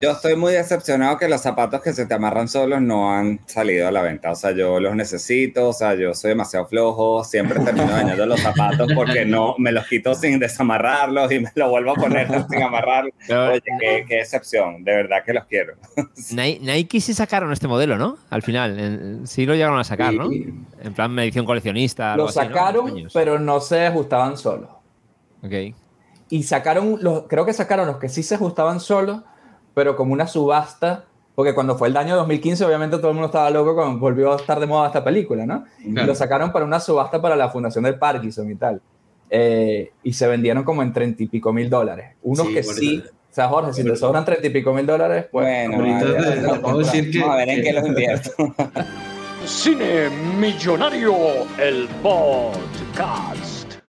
Yo estoy muy decepcionado que los zapatos que se te amarran solos no han salido a la venta. O sea, yo los necesito, o sea, yo soy demasiado flojo, siempre termino dañando los zapatos porque no me los quito sin desamarrarlos y me los vuelvo a poner sin amarrarlos. Pero Oye, qué decepción, de verdad que los quiero. Nike sí sacaron este modelo, ¿no? Al final, sí lo llegaron a sacar, ¿no? Y En plan edición coleccionista, algo lo así, ¿no? sacaron, Años. pero no se ajustaban solos. Ok. Y sacaron, creo que sacaron los que sí se ajustaban solos, pero como una subasta, porque cuando fue el año 2015, obviamente todo el mundo estaba loco cuando volvió a estar de moda esta película, ¿no? Claro. Y lo sacaron para una subasta para la Fundación del Parkinson y tal. Y se vendieron como en 30 y pico mil dólares. Unos Sí, que por sí, eso. o sea, Jorge, si te sobran 30 y pico mil dólares, pues... Bueno, ahorita vale, te puedo decir que- vamos a ver en qué los invierto. Cine Millonario, el podcast.